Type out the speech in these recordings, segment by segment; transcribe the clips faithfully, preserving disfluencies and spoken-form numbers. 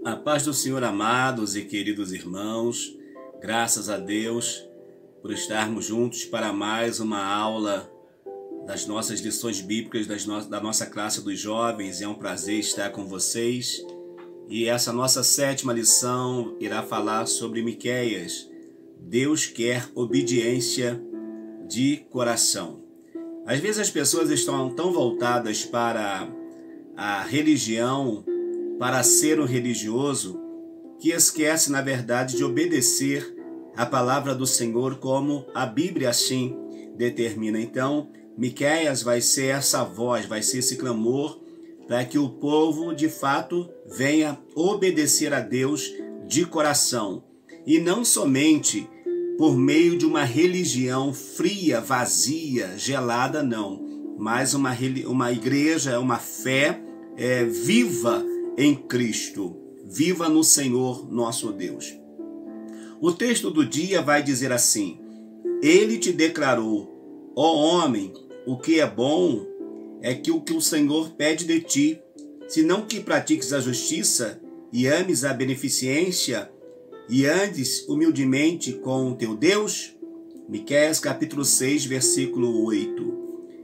A paz do Senhor, amados e queridos irmãos, graças a Deus por estarmos juntos para mais uma aula das nossas lições bíblicas das no... da nossa classe dos jovens. É um prazer estar com vocês. E essa nossa sétima lição irá falar sobre Miqueias. Deus quer obediência de coração. Às vezes as pessoas estão tão voltadas para a religião, para ser um religioso, que esquece, na verdade, de obedecer a palavra do Senhor como a Bíblia assim determina. Então, Miqueias vai ser essa voz, vai ser esse clamor para que o povo, de fato, venha obedecer a Deus de coração. E não somente por meio de uma religião fria, vazia, gelada, não. Mas uma, uma igreja, uma fé é, viva em Cristo, viva no Senhor nosso Deus. O texto do dia vai dizer assim: Ele te declarou, ó homem, o que é bom é que o que o Senhor pede de ti, senão que pratiques a justiça e ames a beneficência e andes humildemente com o teu Deus. Miqueias capítulo seis, versículo oito.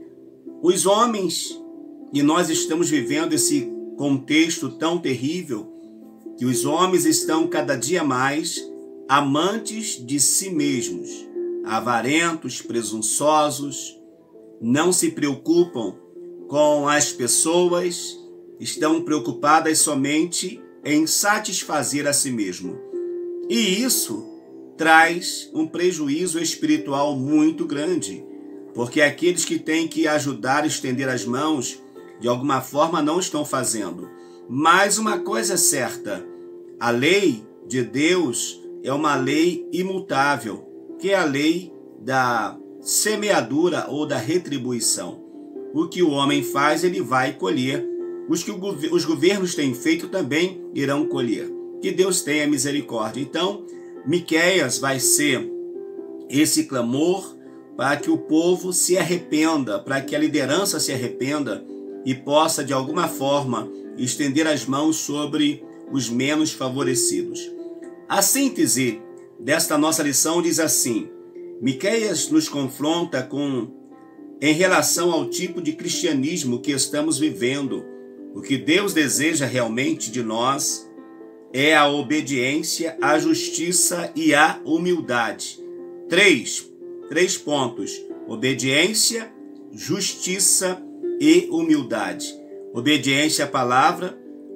Os homens, e nós estamos vivendo esse contexto tão terrível, que os homens estão cada dia mais amantes de si mesmos, avarentos, presunçosos, não se preocupam com as pessoas, estão preocupadas somente em satisfazer a si mesmo. E isso traz um prejuízo espiritual muito grande, porque aqueles que têm que ajudar a estender as mãos, de alguma forma não estão fazendo. Mas uma coisa é certa: a lei de Deus é uma lei imutável, que é a lei da semeadura ou da retribuição. O que o homem faz, ele vai colher. Os que os governos têm feito também irão colher. Que Deus tenha misericórdia. Então, Miqueias vai ser esse clamor para que o povo se arrependa, para que a liderança se arrependa e possa, de alguma forma, estender as mãos sobre os menos favorecidos. A síntese desta nossa lição diz assim: Miqueias nos confronta com, em relação ao tipo de cristianismo que estamos vivendo. O que Deus deseja realmente de nós é a obediência, a justiça e a humildade. Três, três pontos: obediência, justiça e humildade. Obediência à palavra,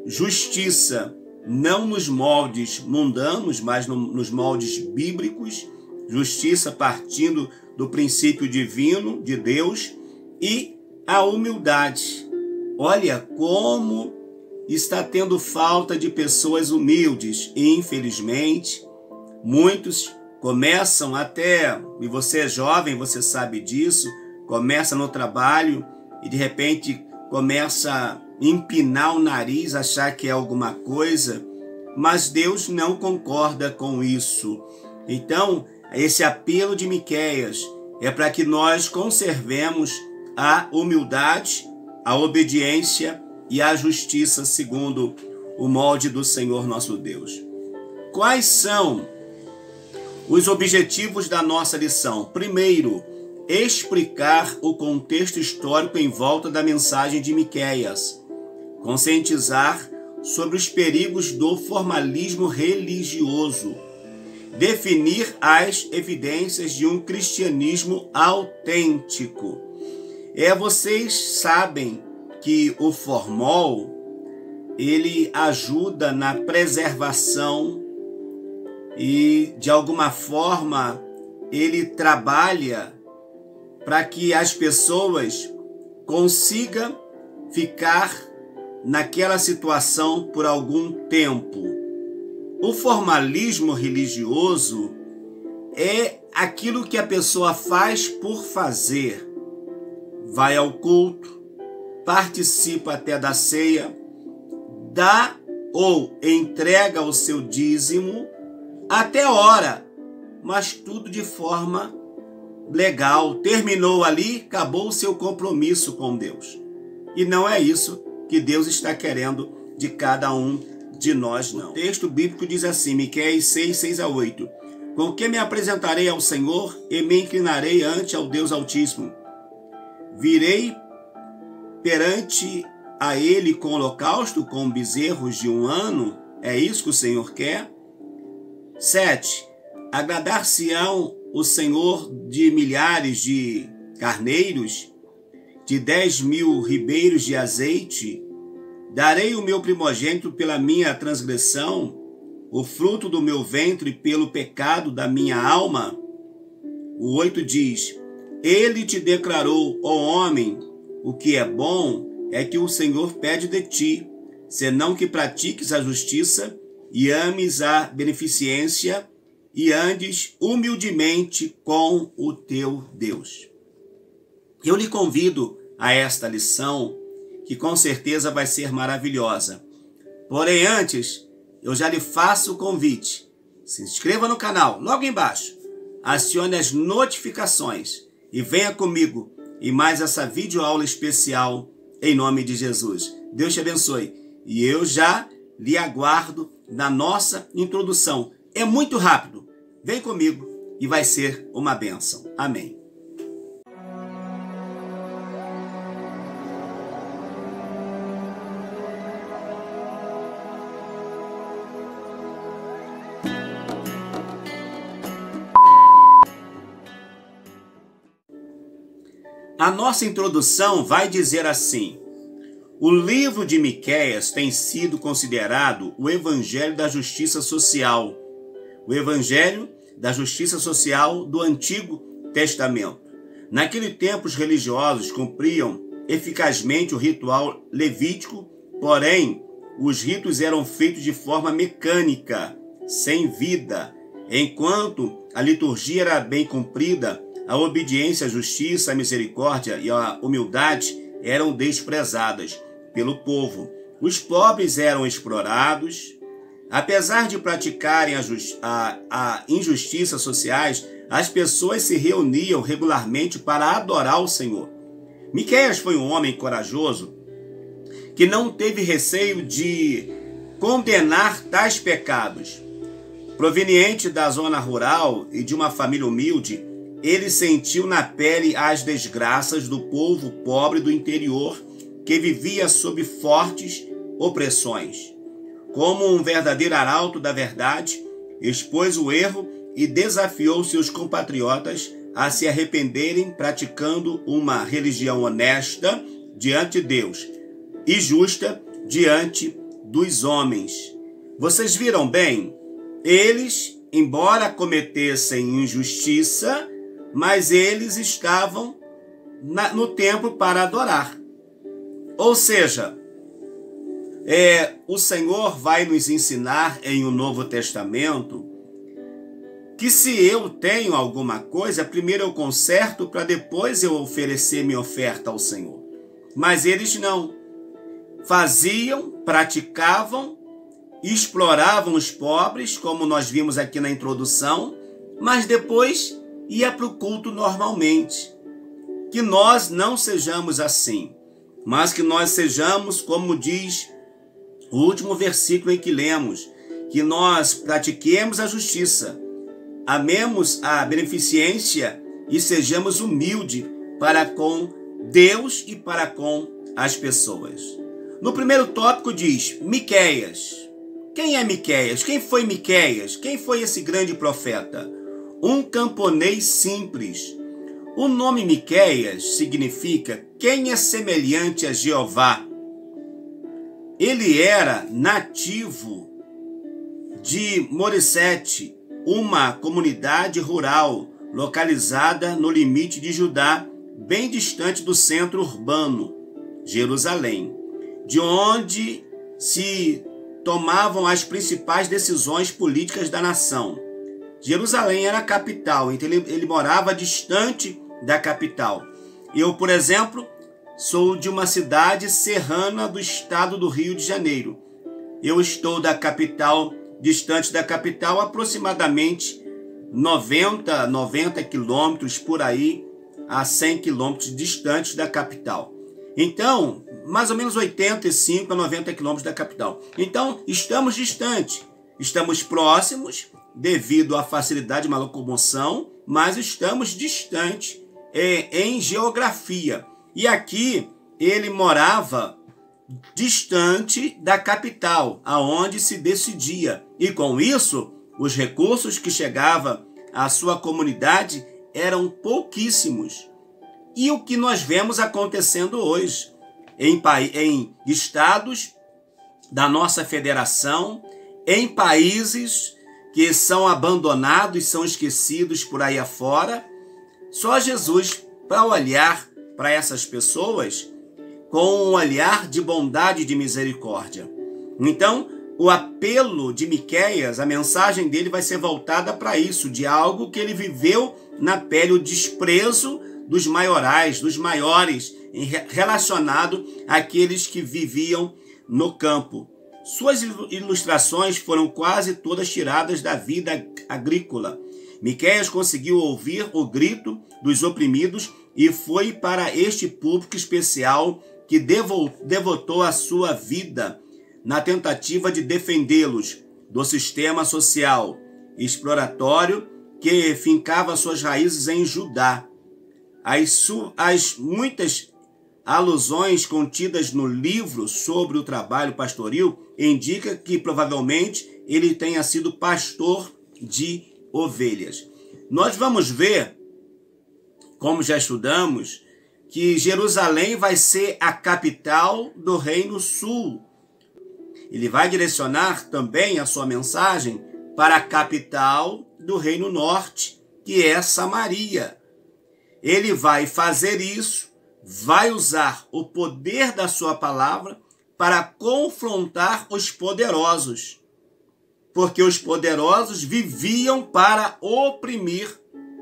justiça não nos moldes mundanos, mas no, nos moldes bíblicos, justiça partindo do princípio divino de Deus, e a humildade. Olha como está tendo falta de pessoas humildes, infelizmente. Muitos começam até, e você é jovem, você sabe disso, começa no trabalho e de repente começa a empinar o nariz, achar que é alguma coisa, mas Deus não concorda com isso. Então, esse apelo de Miqueias é para que nós conservemos a humildade, a obediência e a justiça segundo o molde do Senhor nosso Deus. Quais são os objetivos da nossa lição? Primeiro, explicar o contexto histórico em volta da mensagem de Miqueias, conscientizar sobre os perigos do formalismo religioso, definir as evidências de um cristianismo autêntico. É, vocês sabem que o formol, ele ajuda na preservação e, de alguma forma, ele trabalha para que as pessoas consigam ficar naquela situação por algum tempo. O formalismo religioso é aquilo que a pessoa faz por fazer. Vai ao culto, participa até da ceia, dá ou entrega o seu dízimo, até ora, mas tudo de forma legal. Terminou ali, acabou o seu compromisso com Deus. E não é isso que Deus está querendo de cada um de nós não. O texto bíblico diz assim, Miqueias seis, seis a oito. Com que me apresentarei ao Senhor e me inclinarei ante ao Deus Altíssimo. Virei perante a ele com holocausto, com bezerros de um ano? É isso que o Senhor quer? sete. Agradar-se-ão o Senhor de milhares de carneiros, de dez mil ribeiros de azeite? Darei o meu primogênito pela minha transgressão, o fruto do meu ventre pelo pecado da minha alma? O oito diz, ele te declarou, ó homem, o que é bom é que o Senhor pede de ti, senão que pratiques a justiça e ames a beneficência e andes humildemente com o teu Deus. Eu lhe convido a esta lição, que com certeza vai ser maravilhosa. Porém, antes, eu já lhe faço o convite. Se inscreva no canal, logo embaixo. Acione as notificações e venha comigo em mais essa videoaula especial em nome de Jesus. Deus te abençoe. E eu já lhe aguardo na nossa introdução. É muito rápido. Vem comigo e vai ser uma bênção. Amém. A nossa introdução vai dizer assim: o livro de Miqueias tem sido considerado o evangelho da justiça social, o evangelho da justiça social do Antigo Testamento. Naquele tempo, os religiosos cumpriam eficazmente o ritual levítico, porém, os ritos eram feitos de forma mecânica, sem vida. Enquanto a liturgia era bem cumprida, a obediência, a justiça, a misericórdia e a humildade eram desprezadas pelo povo. Os pobres eram explorados. Apesar de praticarem a, a, a injustiça sociais, as pessoas se reuniam regularmente para adorar o Senhor. Miqueias foi um homem corajoso que não teve receio de condenar tais pecados. Proveniente da zona rural e de uma família humilde, ele sentiu na pele as desgraças do povo pobre do interior que vivia sob fortes opressões. Como um verdadeiro arauto da verdade, expôs o erro e desafiou seus compatriotas a se arrependerem praticando uma religião honesta diante de Deus e justa diante dos homens. Vocês viram bem? Eles, embora cometessem injustiça, mas eles estavam na, no templo para adorar. Ou seja, é, o Senhor vai nos ensinar em um Novo Testamento que se eu tenho alguma coisa, primeiro eu conserto para depois eu oferecer minha oferta ao Senhor. Mas eles não. Faziam, praticavam, exploravam os pobres, como nós vimos aqui na introdução, mas depois ia para o culto normalmente. Que nós não sejamos assim, mas que nós sejamos, como diz o último versículo em que lemos, que nós pratiquemos a justiça, amemos a beneficência e sejamos humildes para com Deus e para com as pessoas. No primeiro tópico diz Miqueias. Quem é Miqueias? Quem foi Miqueias? Quem foi esse grande profeta? Um camponês simples. O nome Miqueias significa quem é semelhante a Jeová. Ele era nativo de Moresete, uma comunidade rural localizada no limite de Judá, bem distante do centro urbano, Jerusalém, de onde se tomavam as principais decisões políticas da nação. Jerusalém era a capital, então ele, ele morava distante da capital. Eu, por exemplo, sou de uma cidade serrana do estado do Rio de Janeiro. Eu estou da capital, distante da capital, aproximadamente noventa, noventa quilômetros por aí, a cem quilômetros distantes da capital. Então, mais ou menos oitenta e cinco a noventa quilômetros da capital. Então, estamos distantes. Estamos próximos devido à facilidade de uma locomoção, mas estamos distantes é, em geografia. E aqui ele morava distante da capital, aonde se decidia. E com isso, os recursos que chegavam à sua comunidade eram pouquíssimos. E o que nós vemos acontecendo hoje em, em estados da nossa federação, em países que são abandonados, são esquecidos por aí afora, só Jesus para olhar para essas pessoas com um olhar de bondade e de misericórdia. Então, o apelo de Miqueias, a mensagem dele vai ser voltada para isso, de algo que ele viveu na pele, o desprezo dos maiorais, dos maiores, relacionado àqueles que viviam no campo. Suas ilustrações foram quase todas tiradas da vida agrícola. Miqueias conseguiu ouvir o grito dos oprimidos e foi para este público especial que devotou a sua vida na tentativa de defendê-los do sistema social exploratório que fincava suas raízes em Judá. As, as muitas alusões contidas no livro sobre o trabalho pastoril indicam que provavelmente ele tenha sido pastor de ovelhas. Nós vamos ver, como já estudamos, que Jerusalém vai ser a capital do Reino Sul. Ele vai direcionar também a sua mensagem para a capital do Reino Norte, que é Samaria. Ele vai fazer isso, vai usar o poder da sua palavra para confrontar os poderosos, porque os poderosos viviam para oprimir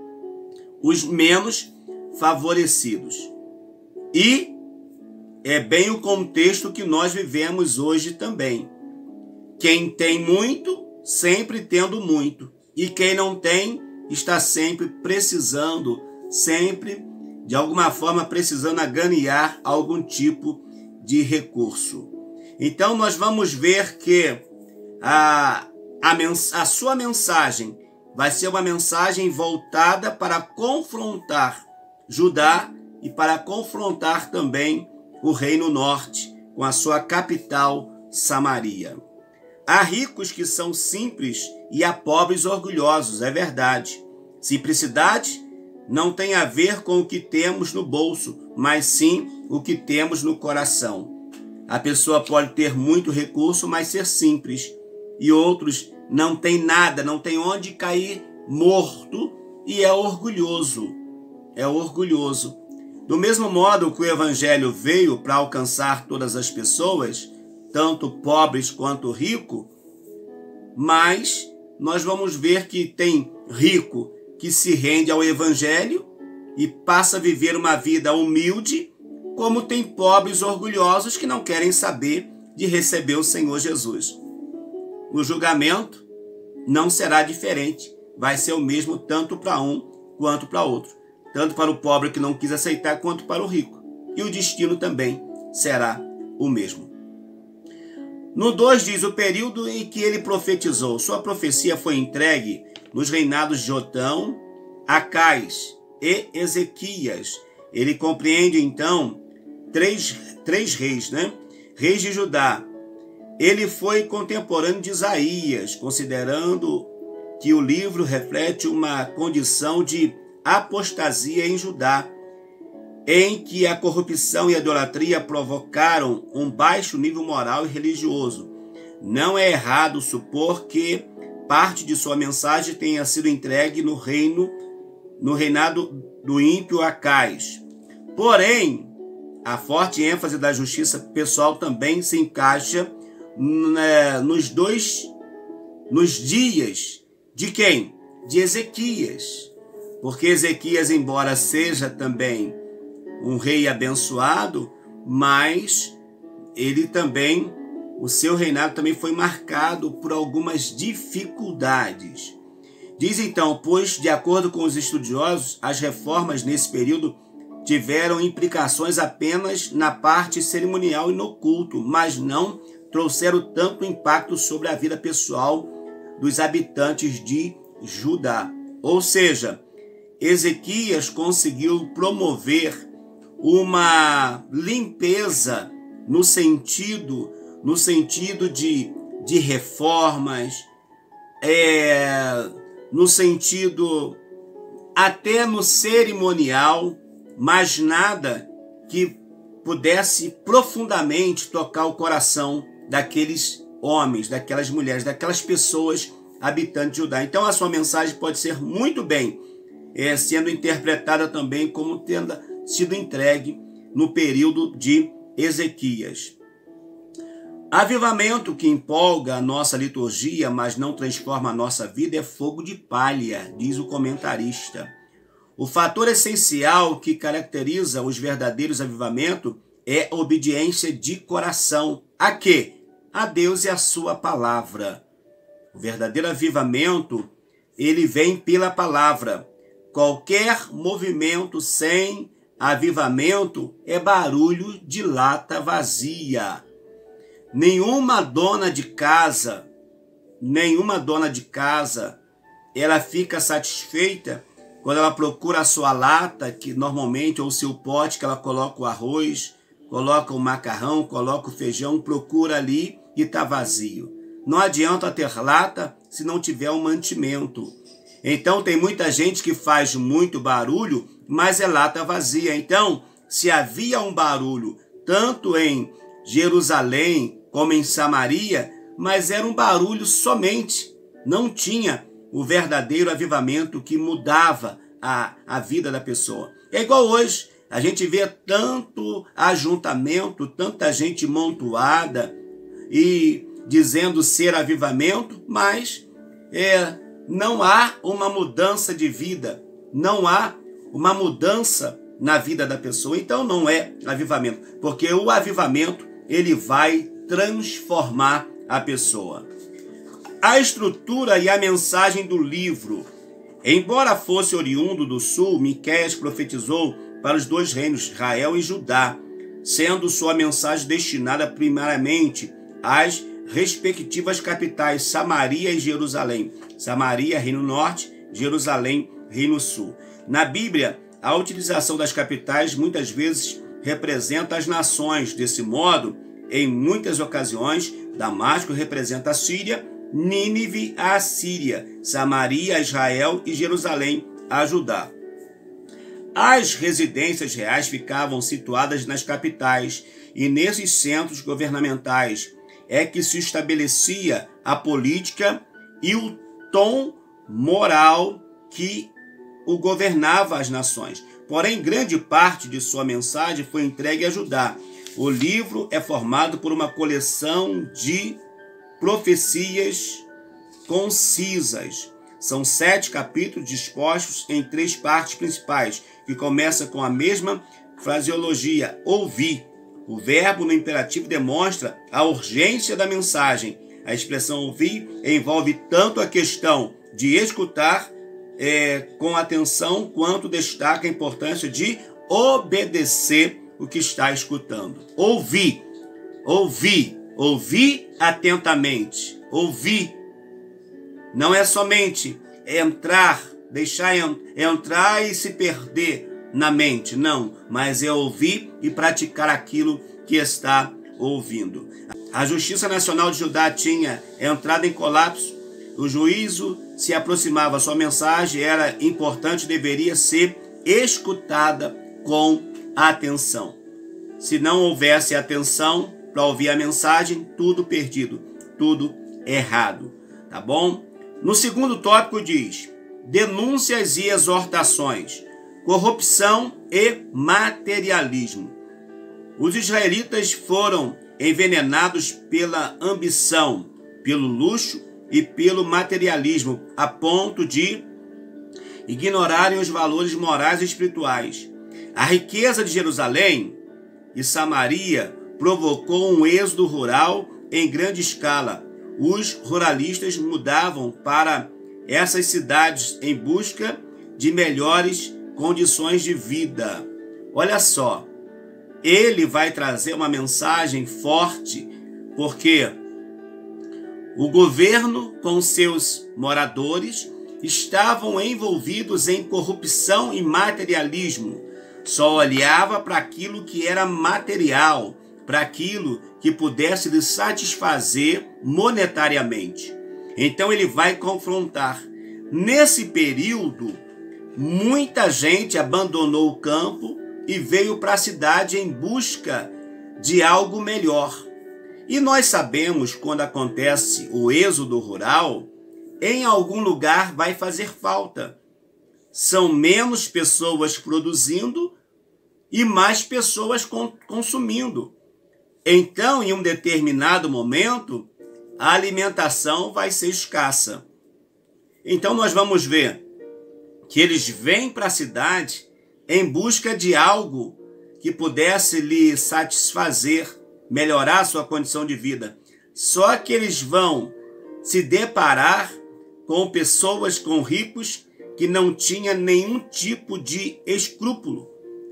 os menos favorecidos. E é bem o contexto que nós vivemos hoje também. Quem tem muito, sempre tendo muito. E quem não tem, está sempre precisando, sempre, de alguma forma, precisando ganhar algum tipo de recurso. Então, nós vamos ver que a, a, mens- a sua mensagem vai ser uma mensagem voltada para confrontar Judá e para confrontar também o Reino Norte, com a sua capital, Samaria. Há ricos que são simples e há pobres orgulhosos, é verdade. Simplicidade não tem a ver com o que temos no bolso, mas sim o que temos no coração. A pessoa pode ter muito recurso, mas ser simples. E outros não tem nada, não tem onde cair morto e é orgulhoso. É orgulhoso. Do mesmo modo que o Evangelho veio para alcançar todas as pessoas, tanto pobres quanto ricos, mas nós vamos ver que tem rico que se rende ao Evangelho e passa a viver uma vida humilde, como tem pobres orgulhosos que não querem saber de receber o Senhor Jesus. O julgamento não será diferente, vai ser o mesmo tanto para um quanto para outro. Tanto para o pobre que não quis aceitar, quanto para o rico. E o destino também será o mesmo. No dois diz o período em que ele profetizou. Sua profecia foi entregue nos reinados de Jotão, Acais e Ezequias. Ele compreende, então, três, três reis, né? Reis de Judá. Ele foi contemporâneo de Isaías, considerando que o livro reflete uma condição de apostasia em Judá, em que a corrupção e a idolatria provocaram um baixo nível moral e religioso. Não é errado supor que parte de sua mensagem tenha sido entregue no reino, no reinado do ímpio Acais. Porém, a forte ênfase da justiça pessoal também se encaixa né, nos dois, nos dias de quem? De Ezequias. Porque Ezequias, embora seja também um rei abençoado, mas ele também, o seu reinado também foi marcado por algumas dificuldades. Diz então, pois, de acordo com os estudiosos, as reformas nesse período tiveram implicações apenas na parte cerimonial e no culto, mas não trouxeram tanto impacto sobre a vida pessoal dos habitantes de Judá. Ou seja, Ezequias conseguiu promover uma limpeza no sentido, no sentido de, de reformas, é, no sentido até no cerimonial, mas nada que pudesse profundamente tocar o coração daqueles homens, daquelas mulheres, daquelas pessoas habitantes de Judá. Então a sua mensagem pode ser muito bem é, sendo interpretada também como tendo sido entregue no período de Ezequias. Avivamento que empolga a nossa liturgia, mas não transforma a nossa vida, é fogo de palha, diz o comentarista. O fator essencial que caracteriza os verdadeiros avivamentos é a obediência de coração. A quê? A Deus e a sua palavra. O verdadeiro avivamento, ele vem pela palavra. Qualquer movimento sem avivamento é barulho de lata vazia. Nenhuma dona de casa, nenhuma dona de casa, ela fica satisfeita quando ela procura a sua lata, que normalmente, ou o seu pote, que ela coloca o arroz, coloca o macarrão, coloca o feijão, procura ali e está vazio. Não adianta ter lata se não tiver um mantimento. Então tem muita gente que faz muito barulho, mas é lata vazia. Então, se havia um barulho tanto em Jerusalém como em Samaria, mas era um barulho somente, não tinha o verdadeiro avivamento que mudava a, a vida da pessoa. É igual hoje, a gente vê tanto ajuntamento, tanta gente montuada e dizendo ser avivamento, mas é, não há uma mudança de vida, não há uma mudança na vida da pessoa. Então não é avivamento, porque o avivamento ele vai transformar a pessoa. A estrutura e a mensagem do livro. Embora fosse oriundo do sul, Miqueias profetizou para os dois reinos, Israel e Judá, sendo sua mensagem destinada primariamente às respectivas capitais, Samaria e Jerusalém. Samaria, Reino Norte, Jerusalém, Reino Sul. Na Bíblia, a utilização das capitais muitas vezes representa as nações. Desse modo, em muitas ocasiões, Damasco representa a Síria, Nínive a Assíria, Samaria a Israel e Jerusalém a Judá. As residências reais ficavam situadas nas capitais e nesses centros governamentais é que se estabelecia a política e o tom moral que o governava as nações. Porém, grande parte de sua mensagem foi entregue a Judá. O livro é formado por uma coleção de profecias concisas. São sete capítulos dispostos em três partes principais, que começa com a mesma fraseologia, ouvir. O verbo no imperativo demonstra a urgência da mensagem. A expressão ouvir envolve tanto a questão de escutar é, com atenção, quanto destaca a importância de obedecer o que está escutando. Ouvir, ouvir, ouvir atentamente, ouvir. Não é somente entrar, deixar entrar e se perder na mente, não, mas é ouvir e praticar aquilo que está ouvindo. A Justiça Nacional de Judá tinha entrado em colapso, o juízo se aproximava, sua mensagem era importante, deveria ser escutada com atenção. Se não houvesse atenção para ouvir a mensagem, tudo perdido, tudo errado, tá bom? No segundo tópico diz, denúncias e exortações, corrupção e materialismo. Os israelitas foram envenenados pela ambição, pelo luxo e pelo materialismo, a ponto de ignorarem os valores morais e espirituais. A riqueza de Jerusalém e Samaria provocou um êxodo rural em grande escala. Os ruralistas mudavam para essas cidades em busca de melhores condições de vida. olha só, ele vai trazer uma mensagem forte, porque o governo com seus moradores estavam envolvidos em corrupção e materialismo. Só olhava para aquilo que era material, para aquilo que pudesse lhe satisfazer monetariamente. Então ele vai confrontar. Nesse período, muita gente abandonou o campo e veio para a cidade em busca de algo melhor. E nós sabemos, quando acontece o êxodo rural, em algum lugar vai fazer falta. São menos pessoas produzindo e mais pessoas consumindo. Então, em um determinado momento, a alimentação vai ser escassa. Então, nós vamos ver que eles vêm para a cidade em busca de algo que pudesse lhe satisfazer, melhorar sua condição de vida. Só que eles vão se deparar com pessoas, com ricos, que não tinham nenhum tipo de escrúpulo.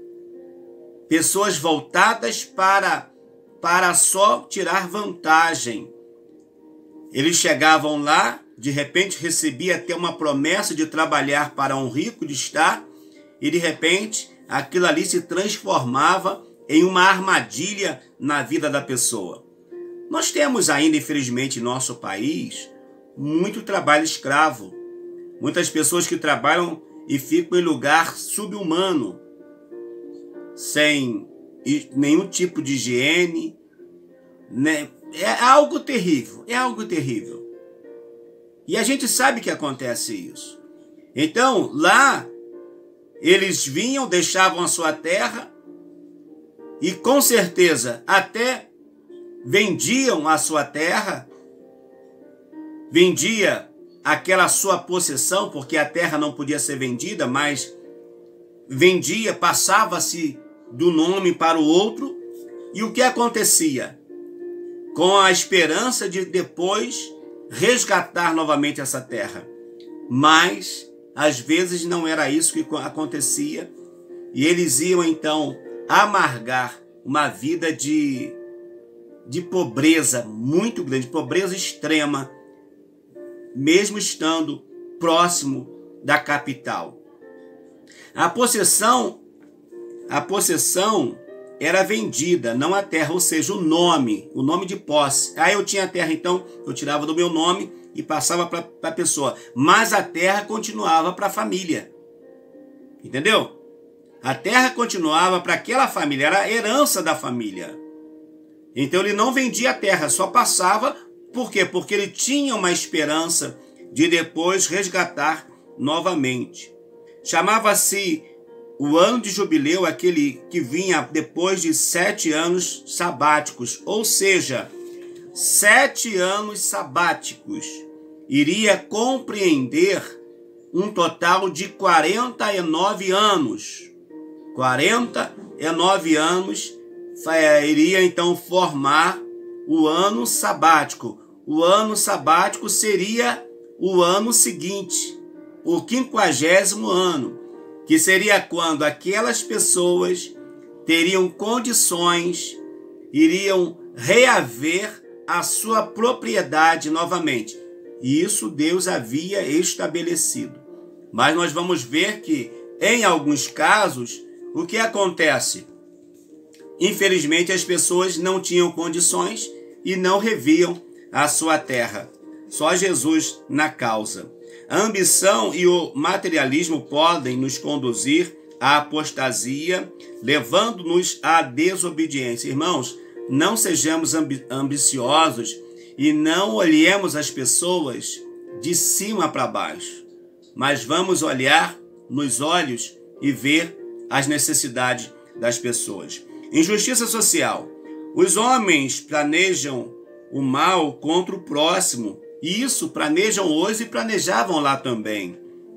Pessoas voltadas para, para só tirar vantagem. Eles chegavam lá, de repente recebia até uma promessa de trabalhar para um rico, de estar, e de repente aquilo ali se transformava em uma armadilha na vida da pessoa. Nós temos ainda, infelizmente, em nosso país, muito trabalho escravo. Muitas pessoas que trabalham e ficam em lugar subhumano, sem nenhum tipo de higiene, né? É algo terrível, é algo terrível. E a gente sabe que acontece isso. Então, lá, eles vinham, deixavam a sua terra e, com certeza, até vendiam a sua terra, vendia aquela sua possessão, porque a terra não podia ser vendida, mas vendia, passava-se do nome para o outro. E o que acontecia? Com a esperança de depois resgatar novamente essa terra. Mas, às vezes, não era isso que acontecia. E eles iam, então, amargar uma vida de, de pobreza muito grande, pobreza extrema, mesmo estando próximo da capital. A possessão, a possessão era vendida, não a terra, ou seja, o nome, o nome de posse. Ah, eu tinha a terra, então eu tirava do meu nome e passava para a pessoa. Mas a terra continuava para a família. Entendeu? A terra continuava para aquela família, era a herança da família. Então ele não vendia a terra, só passava. Por quê? Porque ele tinha uma esperança de depois resgatar novamente. Chamava-se o ano de jubileu, aquele que vinha depois de sete anos sabáticos, ou seja, sete anos sabáticos. Iria compreender um total de quarenta e nove anos. quarenta e nove anos iria então formar o ano sabático. O ano sabático seria o ano seguinte, o quinquagésimo ano, que seria quando aquelas pessoas teriam condições, iriam reaver a sua propriedade novamente. E isso Deus havia estabelecido. Mas nós vamos ver que, em alguns casos, o que acontece? Infelizmente, as pessoas não tinham condições e não reviam a sua terra. Só Jesus na causa. A ambição e o materialismo podem nos conduzir à apostasia, levando-nos à desobediência. Irmãos, não sejamos ambi- ambiciosos e não olhemos as pessoas de cima para baixo, mas vamos olhar nos olhos e ver as necessidades das pessoas. Injustiça social. Os homens planejam o mal contra o próximo. E isso planejam hoje e planejavam lá também.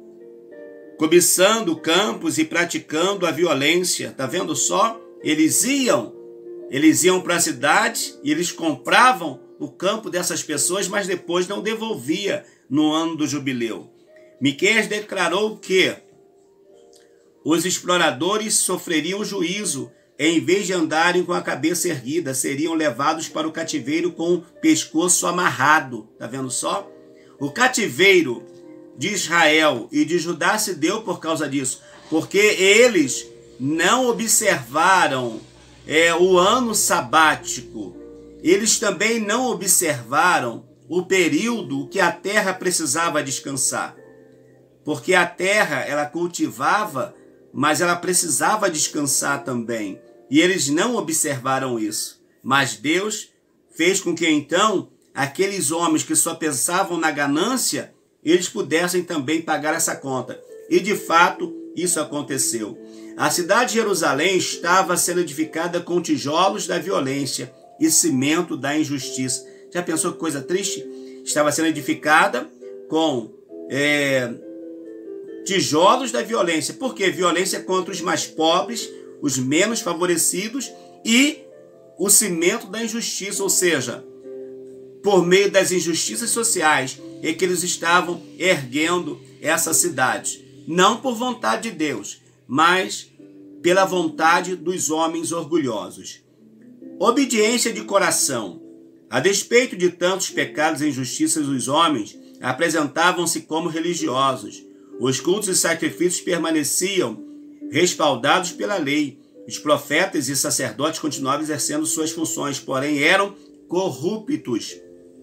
Cobiçando campos e praticando a violência. Tá vendo só? Eles iam, eles iam para a cidade e eles compravam o campo dessas pessoas, mas depois não devolvia no ano do jubileu. Miqueias declarou que os exploradores sofreriam juízo. Em vez de andarem com a cabeça erguida, seriam levados para o cativeiro com o pescoço amarrado. Está vendo só? O cativeiro de Israel e de Judá se deu por causa disso, porque eles não observaram é, o ano sabático. Eles também não observaram o período que a terra precisava descansar. Porque a terra, ela cultivava, mas ela precisava descansar também. E eles não observaram isso. Mas Deus fez com que então aqueles homens que só pensavam na ganância, eles pudessem também pagar essa conta. E de fato, isso aconteceu. A cidade de Jerusalém estava sendo edificada com tijolos da violência e cimento da injustiça. Já pensou que coisa triste? Estava sendo edificada com é, tijolos da violência. Por quê? Violência contra os mais pobres, os menos favorecidos e o cimento da injustiça, ou seja, por meio das injustiças sociais, é que eles estavam erguendo essa cidade. Não por vontade de Deus, mas pela vontade dos homens orgulhosos. Obediência de coração. A despeito de tantos pecados e injustiças dos homens, apresentavam-se como religiosos. Os cultos e sacrifícios permaneciam respaldados pela lei. Os profetas e sacerdotes continuavam exercendo suas funções, porém eram corruptos.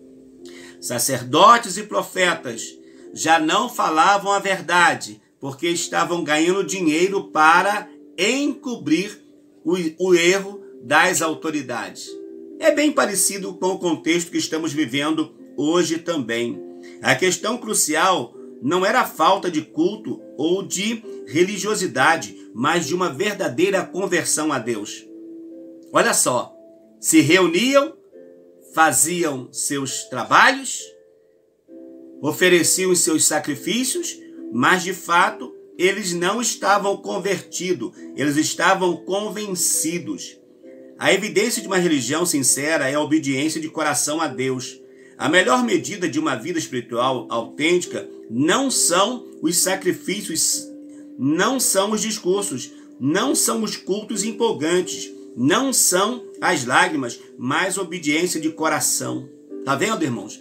Sacerdotes e profetas já não falavam a verdade, porque estavam ganhando dinheiro para encobrir o, o erro das autoridades. É bem parecido com o contexto que estamos vivendo hoje também. A questão crucial não era a falta de culto ou de religiosidade, mas de uma verdadeira conversão a Deus. Olha só, se reuniam, faziam seus trabalhos, ofereciam os seus sacrifícios, mas de fato eles não estavam convertidos, eles estavam convencidos. A evidência de uma religião sincera é a obediência de coração a Deus. A melhor medida de uma vida espiritual autêntica não são os sacrifícios, não são os discursos, não são os cultos empolgantes, não são as lágrimas, mas obediência de coração. Tá vendo, irmãos?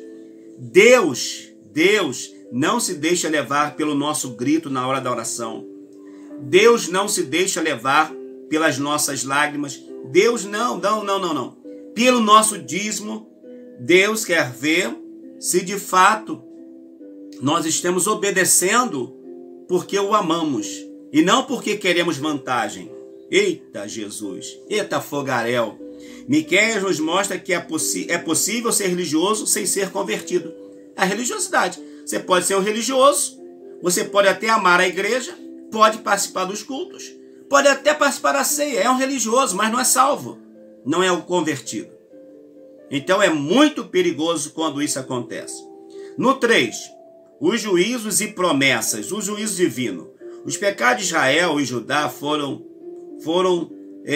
Deus, Deus não se deixa levar pelo nosso grito na hora da oração. Deus não se deixa levar pelas nossas lágrimas. Deus não, não, não, não, não. Pelo nosso dízimo, Deus quer ver se de fato nós estamos obedecendo porque o amamos e não porque queremos vantagem. Eita Jesus, eita fogaréu. Miqueias nos mostra que é, é possível ser religioso sem ser convertido. A religiosidade. Você pode ser um religioso, você pode até amar a igreja, pode participar dos cultos, pode até participar da ceia. É um religioso, mas não é salvo. Não é o convertido. Então é muito perigoso quando isso acontece. No três, os juízos e promessas, o juízo divino. Os pecados de Israel e Judá foram, foram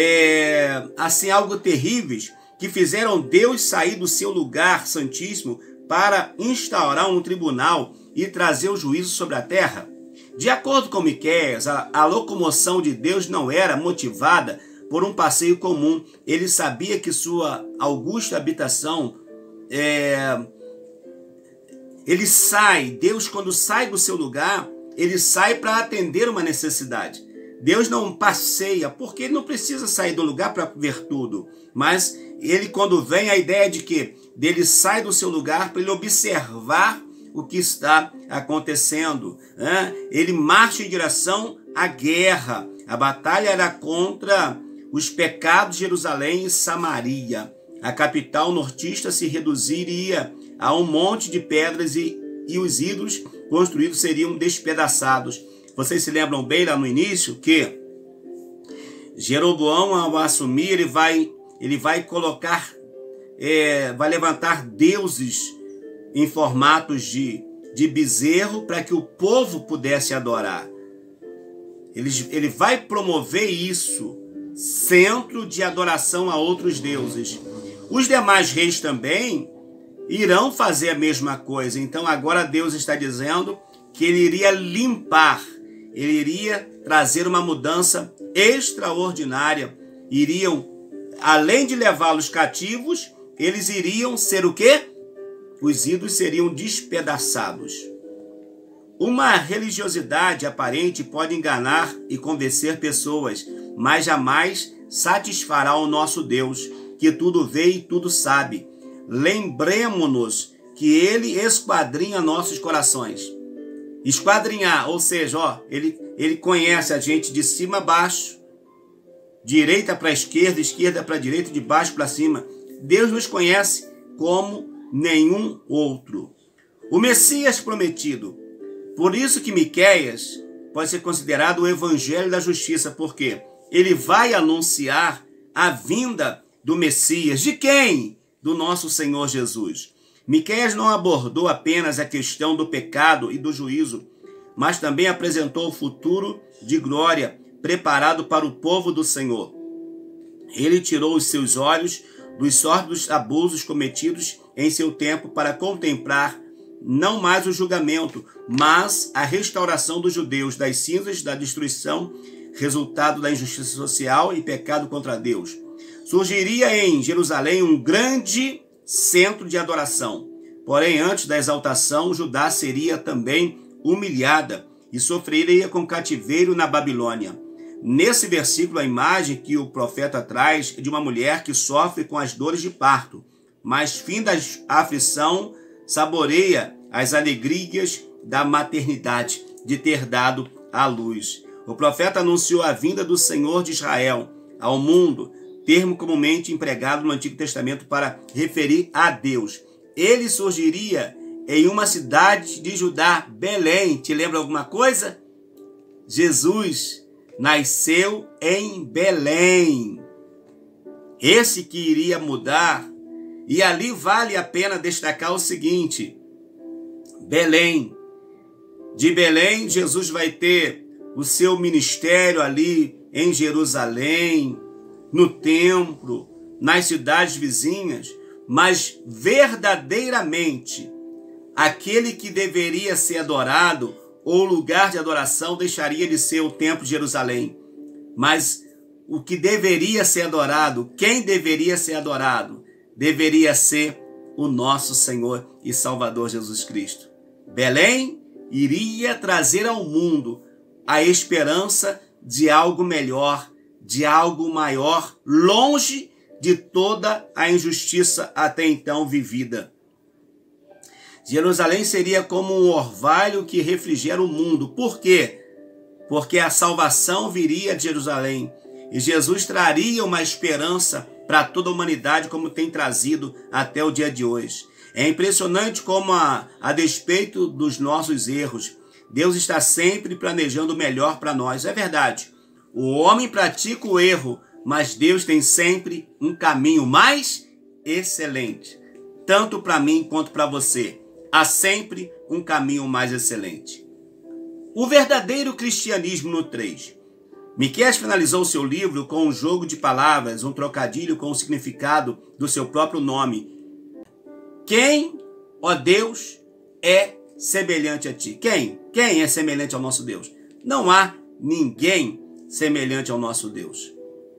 é, assim, algo terríveis que fizeram Deus sair do seu lugar santíssimo para instaurar um tribunal e trazer o juízo sobre a terra. De acordo com Miqueias, a, a locomoção de Deus não era motivada por um passeio comum. Ele sabia que sua augusta habitação, é, ele sai, Deus quando sai do seu lugar, ele sai para atender uma necessidade. Deus não passeia, porque ele não precisa sair do lugar para ver tudo. Mas ele, quando vem, a ideia de que dele sai do seu lugar para ele observar o que está acontecendo. Né? Ele marcha em direção à guerra. A batalha era contra os pecados de Jerusalém e Samaria. A capital nortista se reduziria a um monte de pedras e, e os ídolos construídos seriam despedaçados. Vocês se lembram bem lá no início que Jeroboão, ao assumir, ele vai, ele vai colocar, é, vai levantar deuses em formatos de, de bezerro para que o povo pudesse adorar. Ele, ele vai promover isso, centro de adoração a outros deuses. Os demais reis também irão fazer a mesma coisa. Então agora Deus está dizendo que ele iria limpar, ele iria trazer uma mudança extraordinária. Iriam, além de levá-los cativos, eles iriam ser o quê? Os ídolos seriam despedaçados. Uma religiosidade aparente pode enganar e convencer pessoas, mas jamais satisfará o nosso Deus, que tudo vê e tudo sabe. Lembremos-nos que Ele esquadrinha nossos corações. Esquadrinhar, ou seja, ó, ele, ele conhece a gente de cima a baixo, direita para a esquerda, esquerda para a direita, de baixo para cima. Deus nos conhece como nenhum outro. O Messias prometido. Por isso que Miqueias pode ser considerado o evangelho da justiça, porque ele vai anunciar a vinda do Messias. De quem? Do nosso Senhor Jesus. Miqueias não abordou apenas a questão do pecado e do juízo, mas também apresentou o futuro de glória preparado para o povo do Senhor. Ele tirou os seus olhos dos sórdidos abusos cometidos em seu tempo para contemplar não mais o julgamento, mas a restauração dos judeus das cinzas da destruição, resultado da injustiça social e pecado contra Deus. Surgiria em Jerusalém um grande centro de adoração. Porém, antes da exaltação, Judá seria também humilhada e sofreria com cativeiro na Babilônia. Nesse versículo, a imagem que o profeta traz é de uma mulher que sofre com as dores de parto, mas fim da aflição saboreia as alegrias da maternidade, de ter dado à luz. O profeta anunciou a vinda do Senhor de Israel ao mundo, termo comumente empregado no Antigo Testamento para referir a Deus. Ele surgiria em uma cidade de Judá, Belém. Te lembra alguma coisa? Jesus nasceu em Belém. Esse que iria mudar. E ali vale a pena destacar o seguinte: Belém. De Belém, Jesus vai ter o seu ministério ali em Jerusalém, no templo, nas cidades vizinhas, mas verdadeiramente aquele que deveria ser adorado, ou lugar de adoração, deixaria de ser o templo de Jerusalém. Mas o que deveria ser adorado, quem deveria ser adorado, deveria ser o nosso Senhor e Salvador Jesus Cristo. Belém iria trazer ao mundo a esperança de algo melhor, de algo maior, longe de toda a injustiça até então vivida. Jerusalém seria como um orvalho que refrigera o mundo. Por quê? Porque a salvação viria de Jerusalém e Jesus traria uma esperança para toda a humanidade, como tem trazido até o dia de hoje. É impressionante como, a, a despeito dos nossos erros, Deus está sempre planejando o melhor para nós. É verdade. O homem pratica o erro, mas Deus tem sempre um caminho mais excelente, tanto para mim quanto para você. Há sempre um caminho mais excelente. O verdadeiro cristianismo no três. Miqueias finalizou seu livro com um jogo de palavras, um trocadilho com o significado do seu próprio nome. Quem, ó Deus, é semelhante a ti? Quem? Quem é semelhante ao nosso Deus? Não há ninguém semelhante ao nosso Deus.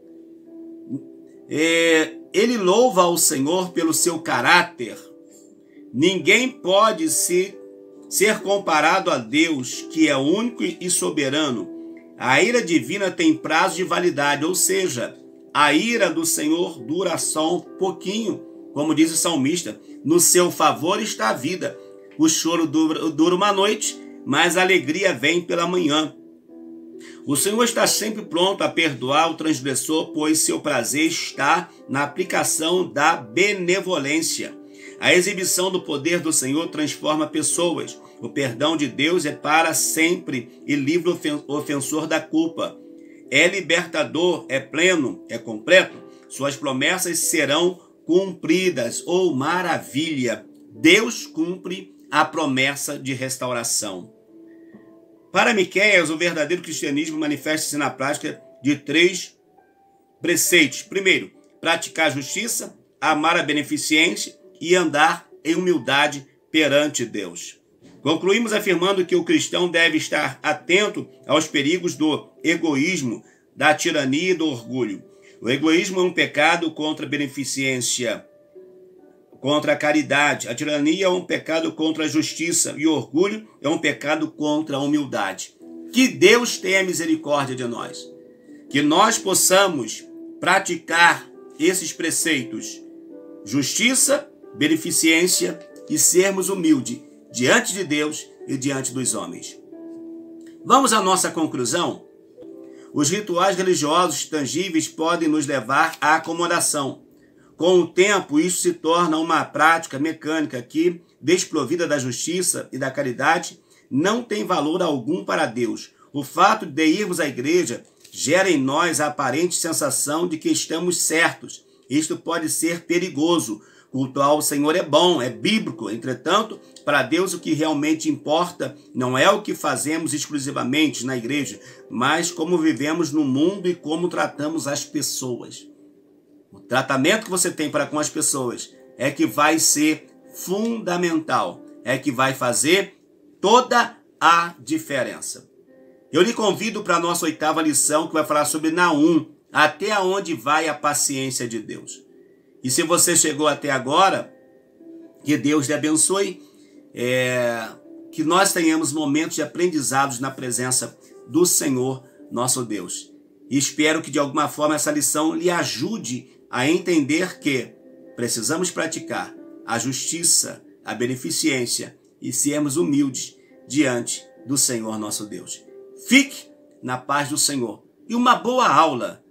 É, ele louva ao Senhor pelo seu caráter. Ninguém pode se, ser comparado a Deus, que é único e soberano. A ira divina tem prazo de validade, ou seja, a ira do Senhor dura só um pouquinho. Como diz o salmista, no seu favor está a vida. O choro dura, dura uma noite, mas a alegria vem pela manhã. O Senhor está sempre pronto a perdoar o transgressor, pois seu prazer está na aplicação da benevolência. A exibição do poder do Senhor transforma pessoas. O perdão de Deus é para sempre e livra o ofensor da culpa. É libertador, é pleno, é completo. Suas promessas serão cumpridas. Oh, maravilha! Deus cumpre a promessa de restauração. Para Miqueias, o verdadeiro cristianismo manifesta-se na prática de três preceitos. Primeiro, praticar a justiça, amar a beneficência e andar em humildade perante Deus. Concluímos afirmando que o cristão deve estar atento aos perigos do egoísmo, da tirania e do orgulho. O egoísmo é um pecado contra a beneficência, contra a caridade. A tirania é um pecado contra a justiça e o orgulho é um pecado contra a humildade. Que Deus tenha misericórdia de nós. Que nós possamos praticar esses preceitos: justiça, beneficência e sermos humildes diante de Deus e diante dos homens. Vamos à nossa conclusão? Os rituais religiosos tangíveis podem nos levar à acomodação. Com o tempo, isso se torna uma prática mecânica que, desprovida da justiça e da caridade, não tem valor algum para Deus. O fato de irmos à igreja gera em nós a aparente sensação de que estamos certos. Isto pode ser perigoso. Cultuar ao Senhor é bom, é bíblico. Entretanto, para Deus o que realmente importa não é o que fazemos exclusivamente na igreja, mas como vivemos no mundo e como tratamos as pessoas. O tratamento que você tem para com as pessoas é que vai ser fundamental, é que vai fazer toda a diferença. Eu lhe convido para a nossa oitava lição, que vai falar sobre Naum, até onde vai a paciência de Deus. E se você chegou até agora, que Deus lhe abençoe, é, que nós tenhamos momentos de aprendizados na presença do Senhor, nosso Deus. E espero que de alguma forma essa lição lhe ajude a entender que precisamos praticar a justiça, a beneficência e sermos humildes diante do Senhor, nosso Deus. Fique na paz do Senhor e uma boa aula